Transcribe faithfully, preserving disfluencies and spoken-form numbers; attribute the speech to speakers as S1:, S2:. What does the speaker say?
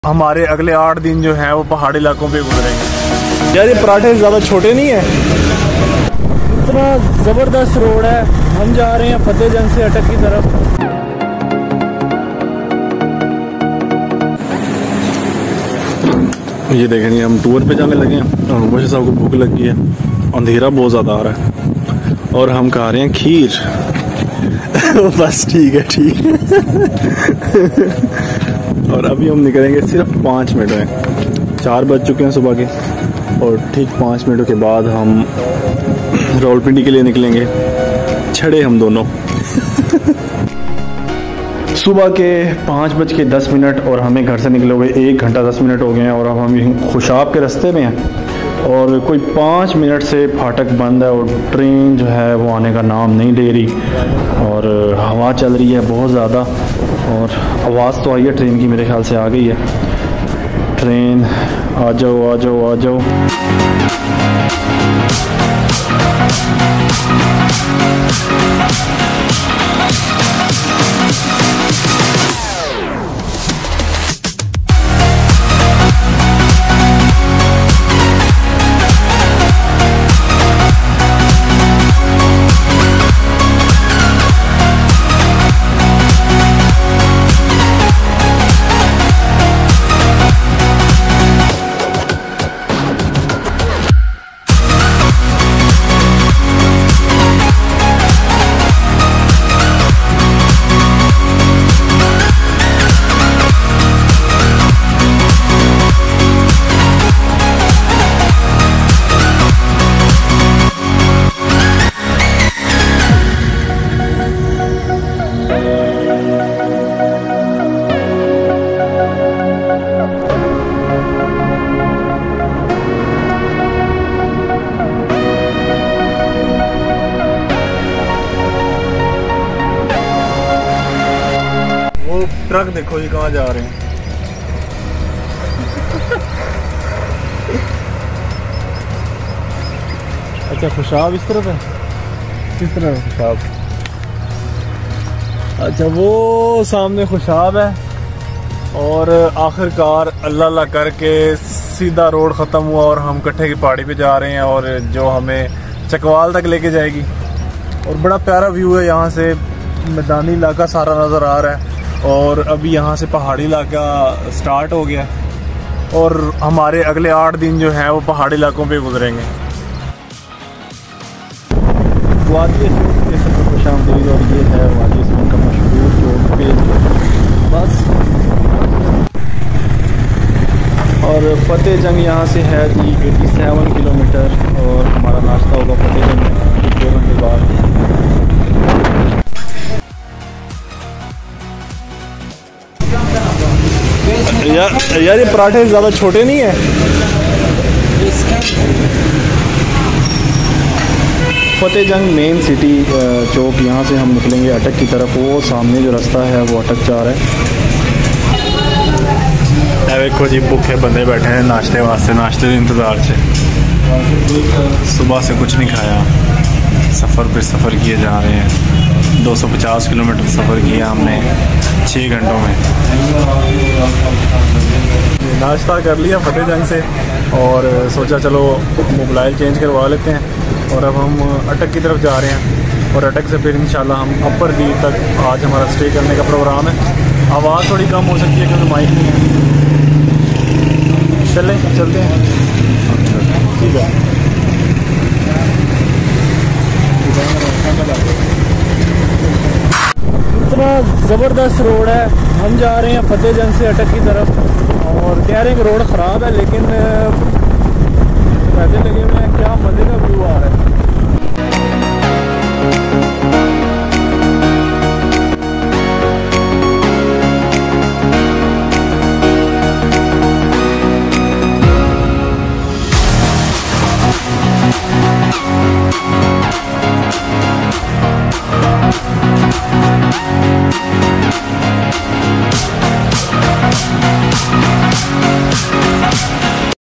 S1: हमारे अगले आठ दिन जो हैं वो पहाड़ी इलाकों पे गुजरेंगे। यार ये पराठे ज़्यादा छोटे नहीं है।
S2: इतना ज़बरदस्त रोड है। हम जा रहे हैं फतेहजंग से अटक की तरफ।
S1: ये देखें, ये हम टूर पे जाने लगे हैं और मुझे साहब को भूख लगी है। अंधेरा बहुत ज़्यादा आ रहा है और हम खा रहे हैं खीर। बस ठीक है, ठीक है। और अभी हम निकलेंगे सिर्फ पाँच मिनट में। चार बज चुके हैं सुबह के और ठीक पाँच मिनटों के बाद हम रावलपिंडी के लिए निकलेंगे। छड़े हम दोनों। सुबह के पाँच बज के दस मिनट और हमें घर से निकले हुए एक घंटा दस मिनट हो गए हैं और अब हम खुशाब के रास्ते में हैं और कोई पाँच मिनट से फाटक बंद है और ट्रेन जो है वो आने का नाम नहीं ले रही और हवा चल रही है बहुत ज़्यादा और आवाज़ तो आई है ट्रेन की, मेरे ख्याल से आ गई है ट्रेन। आ जाओ आ जाओ आ जाओ। ट्रक देखो जी कहाँ जा रहे हैं।
S2: अच्छा, खुशाब इस तरफ है। किस तरफ है खुशाब?
S1: अच्छा, वो सामने खुशाब है और आखिरकार अल्लाह अल्लाह करके सीधा रोड ख़त्म हुआ और हम कट्ठे की पहाड़ी पे जा रहे हैं और जो हमें चकवाल तक लेके जाएगी। और बड़ा प्यारा व्यू है, यहाँ से मैदानी इलाका सारा नज़र आ रहा है और अभी यहाँ से पहाड़ी इलाका स्टार्ट हो गया और हमारे अगले आठ दिन जो हैं वो पहाड़ी इलाकों पे गुजरेंगे।
S2: वादी स्टेशन पर खुशामदीद और ये है वादी का मशहूर जो पेज बस। और फतेहजंग यहाँ से है जी सत्तासी किलोमीटर और हमारा नाश्ता होगा फतेहजंग में दो घंटे बाद।
S1: यार यार ये पराठे ज़्यादा छोटे नहीं है।
S2: फतेहजंग मेन सिटी चौक, यहाँ से हम निकलेंगे अटक की तरफ। वो सामने जो रास्ता है वो अटक जा रहा है।
S1: देखो जी, भूखे बंदे बैठे हैं नाश्ते वास्ते, नाश्ते के इंतज़ार से। सुबह से कुछ नहीं खाया, सफ़र पे सफ़र किए जा रहे हैं। दो सौ पचास किलोमीटर सफ़र किया हमने छः घंटों में। नाश्ता कर लिया फतेहजंग से और सोचा चलो मोबाइल चेंज करवा लेते हैं और अब हम अटक की तरफ जा रहे हैं और अटक से फिर इंशाल्लाह हम अपर दी तक आज हमारा स्टे करने का प्रोग्राम है। आवाज़ थोड़ी कम हो सकती है क्योंकि माइक नहीं है। चलें चलते हैं, ठीक है।
S2: इतना ज़बरदस्त रोड है। हम जा रहे हैं फतेहजंग से अटक की तरफ और कह रहे हैं कि रोड ख़राब है लेकिन पैदल लगे हुए हैं। क्या मज़े का व्यू आ रहा है।